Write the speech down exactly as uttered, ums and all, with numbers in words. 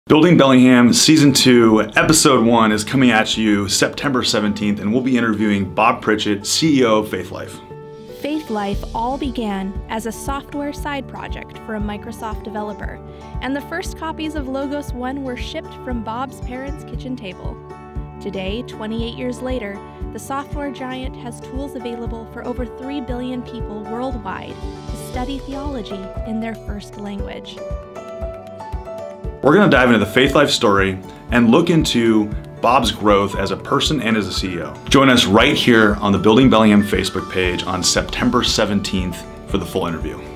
Building Bellingham Season two, Episode one is coming at you September seventeenth, and we'll be interviewing Bob Pritchett, C E O of Faithlife. Faithlife all began as a software side project for a Microsoft developer, and the first copies of Logos one were shipped from Bob's parents' kitchen table. Today, twenty-eight years later, the software giant has tools available for over three billion people worldwide to study theology in their first language. We're going to dive into the Faithlife story and look into Bob's growth as a person and as a C E O. Join us right here on the Building Bellingham Facebook page on September seventeenth for the full interview.